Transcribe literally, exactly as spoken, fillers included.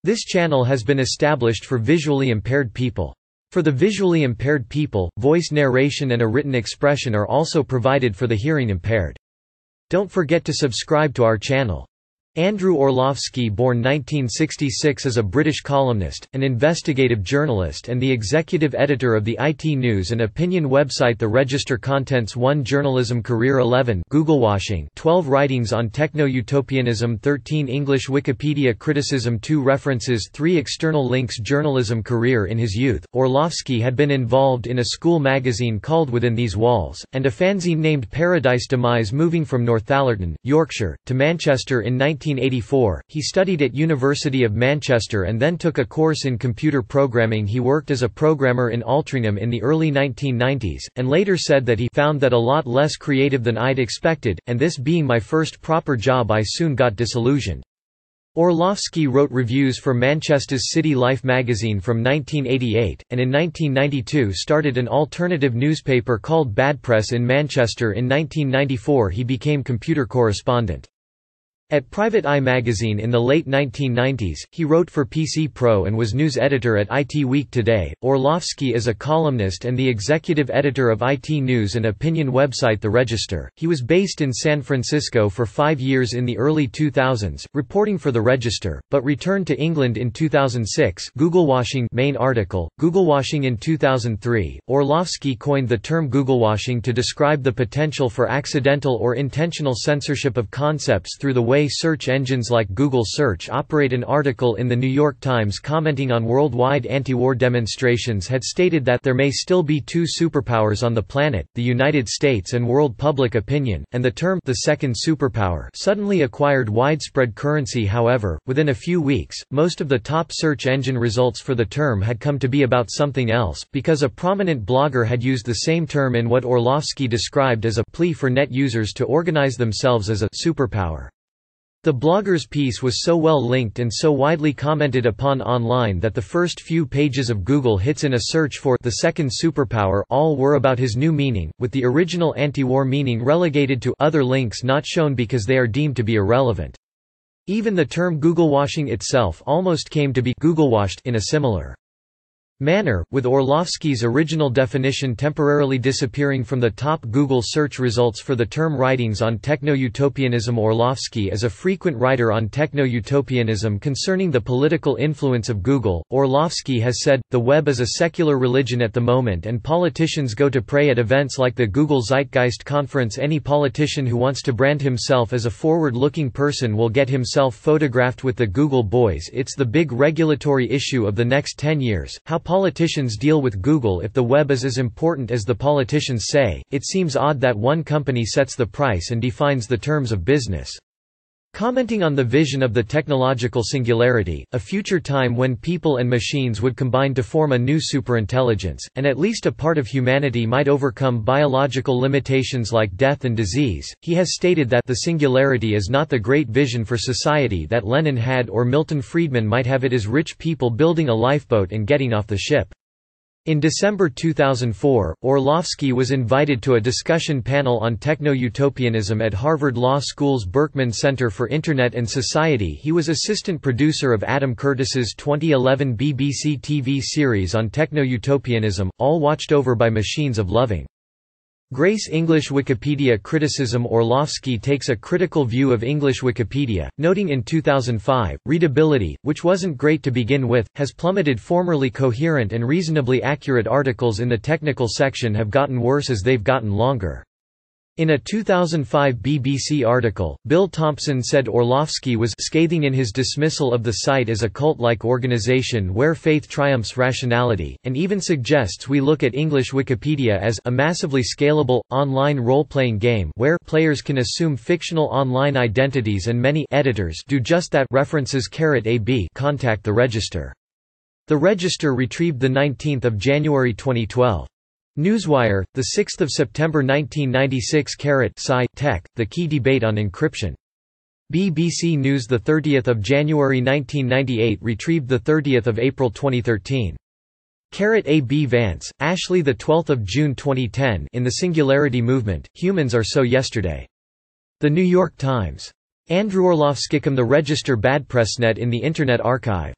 This channel has been established for visually impaired people. For the visually impaired people, voice narration and a written expression are also provided for the hearing impaired. Don't forget to subscribe to our channel. Andrew Orlowski, born nineteen sixty-six, is a British columnist, an investigative journalist and the executive editor of the I T news and opinion website The Register. Contents: one Journalism career, eleven Googlewashing, twelve Writings on techno-utopianism, thirteen English Wikipedia criticism, two References, three External links. Journalism career. In his youth, Orlowski had been involved in a school magazine called Within These Walls, and a fanzine named Paradise Demise Moving. From Northallerton, Yorkshire, to Manchester in nineteen eighty-four, he studied at University of Manchester and then took a course in computer programming. He worked as a programmer in Altrincham in the early nineteen nineties, and later said that he found that a lot less creative than I'd expected, and this being my first proper job I soon got disillusioned. Orlowski wrote reviews for Manchester's City Life magazine from nineteen eighty-eight, and in nineteen ninety-two started an alternative newspaper called Badpress in Manchester. In nineteen ninety-four he became computer correspondent. At Private Eye magazine in the late nineteen nineties, he wrote for P C Pro and was news editor at I T Week today. Orlowski is a columnist and the executive editor of I T news and opinion website The Register. He was based in San Francisco for five years in the early two thousands, reporting for The Register, but returned to England in two thousand six. Googlewashing main article, Googlewashing. In two thousand three, Orlowski coined the term Googlewashing to describe the potential for accidental or intentional censorship of concepts through the way search engines like Google Search operate. An article in The New York Times commenting on worldwide anti-war demonstrations had stated that there may still be two superpowers on the planet, the United States and world public opinion, and the term the second superpower suddenly acquired widespread currency. However, within a few weeks, most of the top search engine results for the term had come to be about something else, because a prominent blogger had used the same term in what Orlowski described as a plea for net users to organize themselves as a superpower. The blogger's piece was so well linked and so widely commented upon online that the first few pages of Google hits in a search for the second superpower all were about his new meaning, with the original anti-war meaning relegated to other links not shown because they are deemed to be irrelevant. Even the term Googlewashing itself almost came to be Googlewashed in a similar manner, with Orlowski's original definition temporarily disappearing from the top Google search results for the term Writings on techno-utopianism. Orlowski is a frequent writer on techno-utopianism concerning the political influence of Google. Orlowski has said, "The web is a secular religion at the moment and politicians go to pray at events like the Google Zeitgeist Conference. Any politician who wants to brand himself as a forward-looking person will get himself photographed with the Google boys. It's the big regulatory issue of the next ten years, how politicians deal with Google. If the web is as important as the politicians say, it seems odd that one company sets the price and defines the terms of business." Commenting on the vision of the technological singularity, a future time when people and machines would combine to form a new superintelligence, and at least a part of humanity might overcome biological limitations like death and disease, he has stated that the singularity is not the great vision for society that Lenin had or Milton Friedman might have. It is rich people building a lifeboat and getting off the ship. In December two thousand four, Orlowski was invited to a discussion panel on techno-utopianism at Harvard Law School's Berkman Center for Internet and Society. He was assistant producer of Adam Curtis's twenty eleven B B C T V series on techno-utopianism, all watched over by machines of loving grace. English Wikipedia criticism. Orlowski takes a critical view of English Wikipedia, noting in two thousand five, readability, which wasn't great to begin with, has plummeted. Formerly coherent and reasonably accurate articles in the technical section have gotten worse as they've gotten longer. In a two thousand five B B C article, Bill Thompson said Orlowski was scathing in his dismissal of the site as a cult-like organization where faith triumphs rationality, and even suggests we look at English Wikipedia as a massively scalable, online role-playing game where players can assume fictional online identities and many editors do just that. References A B Contact The Register. The Register retrieved the nineteenth of January twenty twelve. Newswire, the sixth of September nineteen ninety-six. Sci Tech, the key debate on encryption. B B C News, the thirtieth of January nineteen ninety-eight, retrieved the thirtieth of April twenty thirteen. A B Vance, Ashley, the twelfth of June twenty ten. In the Singularity Movement, Humans Are So Yesterday. The New York Times. Andrew Orlowski. The Register. Badpress. Net in the Internet Archive.